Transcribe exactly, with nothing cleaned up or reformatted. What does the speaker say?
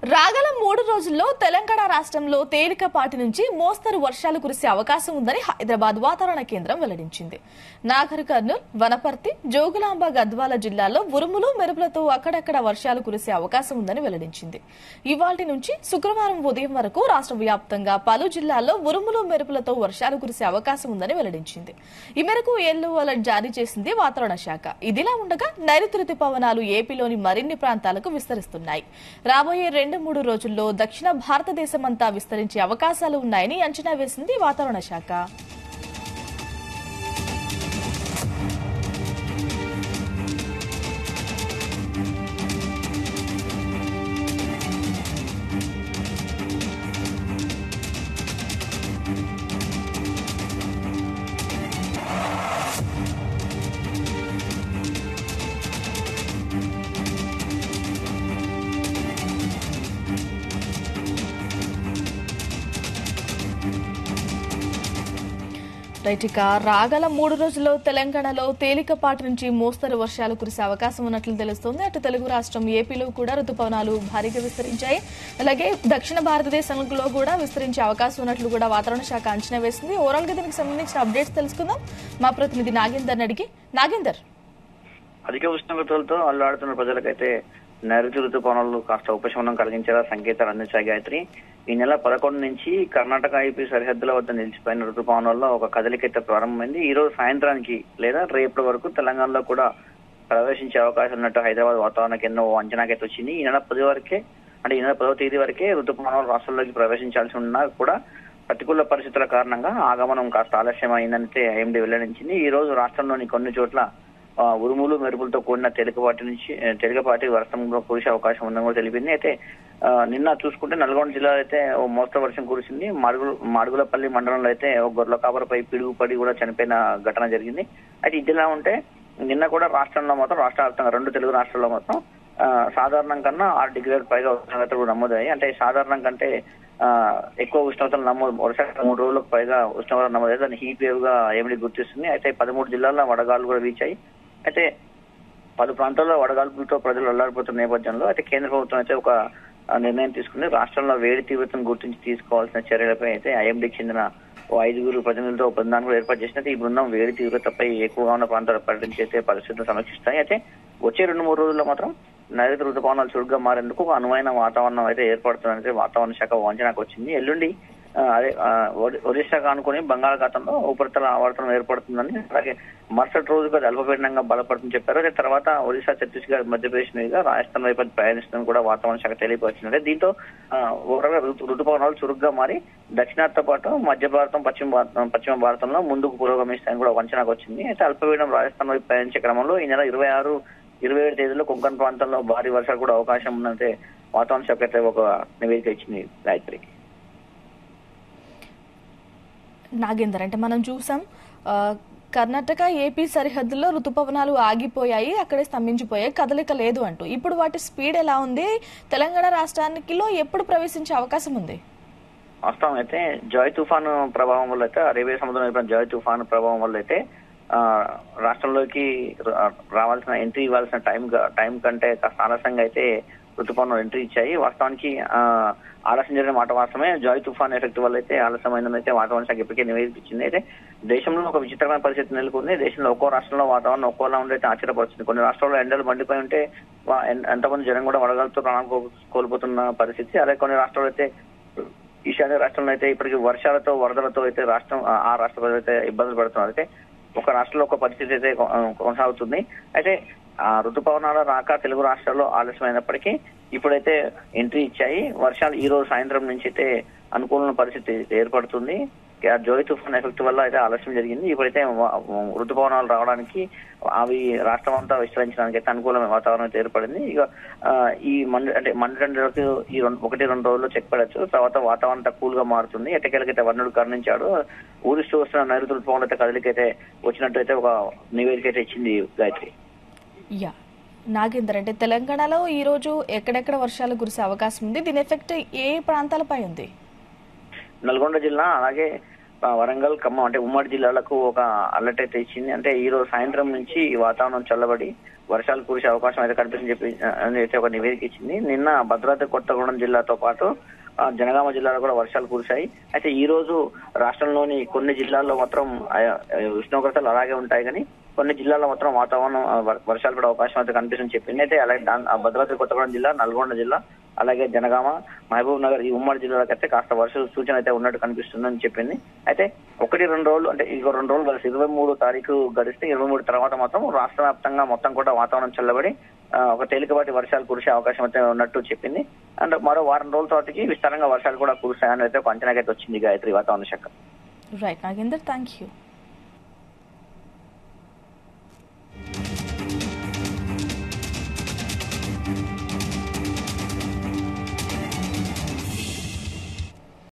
రాగల మూడు రోజుల్లో తెలంగాణ రాష్ట్రంలో తేలికపాటి నుంచి మోస్తరు వర్షాలు కురిసే అవకాశం ఉందని హైదరాబాద్ వాతావరణ కేంద్రం వెల్లడించింది. నాగర్ కర్నూల్, వనపర్తి, జోగులాంబ, గద్వాల జిల్లాల్లో ఉరుములు మెరుపులతో అక్కడక్కడ వర్షాలు కురిసే అవకాశం ఉందని వెల్లడించింది. ఇవాల్టి నుంచి శుక్రవారం ఉదయం వరకు రాష్ట్ర వ్యాప్తంగా పలు జిల్లాల్లో ఉరుములు మెరుపులతో వర్షాలు కురిసే అవకాశం ఉందని వెల్లడించింది. ఈ మేరకు ఎల్లో అలర్ట్ జారీ చేసింది వాతావరణ శాఖ. ఇదిలా ఉండగా నైరుతి రుతుపవనాలు ఏపీలోని మరిన్ని ప్రాంతాలకు విస్తరిస్తున్నాయి. రాబోయే రెండు మూడు రోజుల్లో దక్షిణ భారతదేశమంతా విస్తరించే అవకాశాలు ఉన్నాయని అంచనా వేసింది వాతావరణ శాఖ. రైటిక రాగల మూడు రోజుల్లో తెలంగాణలో తేలికపాటి నుంచి మోస్తరు వర్షాలు కురిసే అవకాశం ఉన్నట్లు తెలుస్తోంది. అటు తెలుగు రాష్ట్రం ఏపీలో కూడా రుతుపవనాలు భారీగా విస్తరించాయి. అలాగే దక్షిణ భారతదేశంలో కూడా విస్తరించే అవకాశం ఉన్నట్లు కూడా వాతావరణ శాఖ అంచనా వేసింది. ఓవరాల్ గా దీనికి సంబంధించిన అప్డేట్స్ తెలుసుకుందాం మా ప్రతినిధి నాగేందర్ అడిగి. నాగేందర్, అధిక ఉష్ణోగ్రతలతో అల్లాడుతున్న ప్రజలకైతే నైరుతి రుతుపవనాలు కాస్త ఉపశమనం కలిగించేలా సంకేతాలు అందించాయి గాయత్రి. ఈ నెల పదకొండు నుంచి కర్ణాటక ఏపీ సరిహద్దుల వద్ద నిలిచిపోయిన రుతుపవనాల్లో ఒక కదలికైతే ప్రారంభమైంది. ఈ రోజు సాయంత్రానికి లేదా రేపటి వరకు తెలంగాణలో కూడా ప్రవేశించే అవకాశం ఉన్నట్టు హైదరాబాద్ వాతావరణ కేంద్రం అంచనాకైతే వచ్చింది. ఈ నెల పది వరకే అంటే ఈ నెల పదవ తేదీ వరకే రుతుపవనాలు రాష్ట్రంలోకి ప్రవేశించాల్సి ఉన్నా కూడా ప్రతికూల పరిస్థితుల కారణంగా ఆగమనం కాస్త ఆలస్యం అయిందనైతే ఐఎండీ వెల్లడించింది. ఈ రోజు రాష్ట్రంలోని కొన్ని చోట్ల ఉరుములు మెరుపులతో కూడిన తేలికపాటి నుంచి తేలికపాటి వర్షం కురిసే అవకాశం ఉందని కూడా తెలిపింది. అయితే నిన్న చూసుకుంటే నల్గొండ జిల్లాలో అయితే ఓ మోస్తరు వర్షం కురిసింది. మాడుగు మాడుగులపల్లి మండలంలో అయితే ఒక గొర్రెల కాపరపై పిడుగుపడి కూడా చనిపోయిన ఘటన జరిగింది. అయితే ఇదిలా ఉంటే నిన్న కూడా రాష్ట్రంలో మాత్రం రాష్ట్ర వ్యాప్తంగా రెండు తెలుగు రాష్ట్రాల్లో మాత్రం సాధారణం కన్నా ఆరు డిగ్రీలకు పైగా ఉష్ణోగ్రతలు నమోదయ్యాయి. అంటే సాధారణం కంటే ఆ ఎక్కువ ఉష్ణోగ్రతలు నమోదు వరుసగా మూడు రోజులకు పైగా ఉష్ణోగ్రత నమోదయ్యాయి. దాన్ని హీట్ వేవ్ గా ఏమిటి గుర్తిస్తుంది. అయితే పదమూడు జిల్లాల్లో వడగాలు కూడా వీచాయి. అయితే పలు ప్రాంతాల్లో వడగాల్పులతో ప్రజలు అల్లాడిపోతున్న నేపథ్యంలో అయితే కేంద్ర ప్రభుత్వం అయితే ఒక నిర్ణయం తీసుకుంది. రాష్ట్రంలో వేడి తీవ్రతను గుర్తించి తీసుకోవాల్సిన చర్యలపై అయితే ఐఎండీకి చెందిన ఓ ఐదుగురు ప్రతినిధులతో బృందాన్ని కూడా ఏర్పాటు చేసినట్టు ఈ బృందం వేడి తీవ్రతపై ఎక్కువగా ఉన్న ప్రాంతాలు పర్యటించి అయితే పరిస్థితులు సమీక్షిస్తాయి. అయితే వచ్చే రెండు మూడు రోజుల్లో మాత్రం నైరుతి రుతుపవనాలు చురుగ్గా మారేందుకు ఒక అనువైన వాతావరణం అయితే ఏర్పడుతుందని వాతావరణ శాఖ అంచనాకు వచ్చింది. ఎల్లుండి అదే ఒడిశాకు ఆనుకుని బంగాళాఖాతంలో ఉపరితల ఆవర్తనం ఏర్పడుతుందని, అలాగే మరుసటి రోజుగా అల్పపీడనంగా బలపడుతుందని చెప్పారు. అదే తర్వాత ఒడిశా, ఛత్తీస్గఢ్, మధ్యప్రదేశ్ మీదుగా రాజస్థాన్ వైపు ప్రయాణిస్తుందని కూడా వాతావరణ శాఖ తెలియపరిచింది. దీంతో రుతుపవనాలు చురుగ్గా మారి దక్షిణాదితో పాటు మధ్య భారతం, పశ్చిమ భారతం పశ్చిమ భారతంలో ముందుకు పురోగమిస్తాయని కూడా అంచనాకు వచ్చింది. అయితే అల్పపీడనం రాజస్థాన్ వైపు ప్రయాణించే క్రమంలో ఈ నెల ఇరవై ఆరు ఇరవై ఏడు తేదీలో కొంకణ్ ప్రాంతంలో భారీ వర్షాలు కూడా అవకాశం ఉందంటే వాతావరణ శాఖ అయితే ఒక నివేదిక ఇచ్చింది గాయత్రి. నాగేందర్, అంటే మనం చూసాం కర్ణాటక ఏపీ సరిహద్దుల్లో రుతుపవనాలు ఆగిపోయాయి, అక్కడే స్తంభించిపోయాయి, కదలిక లేదు అంటూ. ఇప్పుడు వాటి స్పీడ్ ఎలా ఉంది? తెలంగాణ రాష్ట్రానికిలో ఎప్పుడు ప్రవేశించే అవకాశం ఉంది? వాస్తవం అయితే జాయ్ తుఫాను ప్రభావం వల్ల అయితే అరేబియా సముద్రం జాయ్ తుఫాను ప్రభావం వల్ల అయితే ఆ రాష్ట్రంలోకి రావాల్సిన ఎంట్రీ ఇవ్వాల్సిన టైం టైం కంటే కాస్త ఆలస్యంగా అయితే రుతుపవనాలు ఎంట్రీ ఇచ్చాయి. వాస్తవానికి ఆ ఆలస్యం జరిగిన మాట వాస్తవమే. జాయ్ తుఫాన్ ఎఫెక్ట్ వల్ల అయితే ఆలస్యమైందని అయితే వాతావరణ శాఖ ఇప్పటికే నివేదించింది. అయితే దేశంలో ఒక విచిత్రమైన పరిస్థితి నెలకొంది. దేశంలో ఒక్కో రాష్ట్రంలో వాతావరణం ఒక్కోలా ఉండైతే ఆశ్చర్యపరుస్తుంది. కొన్ని రాష్ట్రాల్లో ఎండలు మండిపోయి ఉంటే ఎంతమంది జనం కూడా వడగాలతో ప్రాణాలు కోల్పోతున్న పరిస్థితి. అలాగే కొన్ని రాష్ట్రాలు అయితే ఈశాన్య రాష్ట్రంలో అయితే ఇప్పటికీ వర్షాలతో వరదలతో అయితే రాష్ట్రం ఆ రాష్ట్ర ప్రజలు అయితే ఇబ్బందులు పడుతున్నారు. అయితే ఒక రాష్ట్రంలో ఒక పరిస్థితి అయితే కొనసాగుతుంది. అయితే ఆ రుతుపవనాల రాక తెలుగు రాష్ట్రాల్లో ఆలస్యమైనప్పటికీ ఇప్పుడైతే ఎంట్రీ ఇచ్చాయి. వర్షాలు ఈ రోజు సాయంత్రం నుంచి అయితే అనుకూలమైన పరిస్థితి ఏర్పడుతుంది. జోయ్ తుఫాన్ ఎఫెక్ట్ వల్ల అయితే ఆలస్యం జరిగింది. ఇప్పుడైతే రుతుపవనాలు రావడానికి అవి రాష్ట్రం అంతా విస్తరించడానికి అయితే అనుకూలమైన వాతావరణం అయితే ఏర్పడింది. ఇక ఈ మండి అంటే మండి రెండు రోజులు ఈ రెండు ఒకటి రెండు రోజుల్లో చెక్ పడచ్చు. తర్వాత వాతావరణం కూల్ గా మారుతుంది. ఎట్టకేలకైతే వర్ణుడు కరుణించాడు. ఊరిస్తూ వస్తున్న నైరుతి రుతుపవనాలు అయితే కదలికైతే వచ్చినట్టు అయితే ఒక నివేదిక అయితే ఇచ్చింది గాయత్రి. యా నాగేందర్, అంటే తెలంగాణలో ఈ రోజు ఎక్కడెక్కడ వర్షాలు కురిసే అవకాశం ఉంది? దీని ఎఫెక్ట్ ఏ ప్రాంతాలపై ఉంది? నల్గొండ జిల్లా, అలాగే వరంగల్, ఖమ్మం అంటే ఉమ్మడి జిల్లాలకు ఒక అలర్ట్ అయితే ఇచ్చింది. అంటే ఈ రోజు సాయంత్రం నుంచి వాతావరణం చల్లబడి వర్షాలు కురిసే అవకాశం అయితే కనిపిస్తుందని చెప్పి అయితే ఒక నివేదిక ఇచ్చింది. నిన్న భద్రాద్రి కొత్తగూడెం జిల్లాతో పాటు జనగామ జిల్లాలో కూడా వర్షాలు కురిశాయి. అయితే ఈ రోజు రాష్ట్రంలోని కొన్ని జిల్లాల్లో మాత్రం ఉష్ణోగ్రతలు అలాగే ఉంటాయి, కానీ కొన్ని జిల్లాల్లో మాత్రం వాతావరణం వర్షాలు కూడా అవకాశం అయితే కనిపిస్తుందని చెప్పింది. అయితే అలాగే భద్రాద్రి కొత్తగూడెం జిల్లా, నల్గొండ జిల్లా, అలాగే జనగామ, మహబూబ్ నగర్ ఈ ఉమ్మడి జిల్లాలకు అయితే కాస్త వర్ష సూచన అయితే ఉన్నట్టు కనిపిస్తుందని చెప్పింది. అయితే ఒకటి రెండు రోజులు అంటే ఇంకో రెండు రోజులు కలిసి ఇరవై మూడు తారీఖు గడిస్తే ఇరవై మూడు తర్వాత మాత్రం రాష్ట్ర వ్యాప్తంగా మొత్తం కూడా వాతావరణం చల్లబడి ఒక తేలికపాటి వర్షాలు కురిసే అవకాశం అయితే ఉన్నట్టు చెప్పింది. అండ్ మరో వారం రోజుల తర్వాతకి విస్తారంగా వర్షాలు కూడా కురుస్తాయని అయితే ఒక అంచనాకైతే వచ్చింది గాయత్రి వాతావరణ శాఖ. Right Nagender, thank you.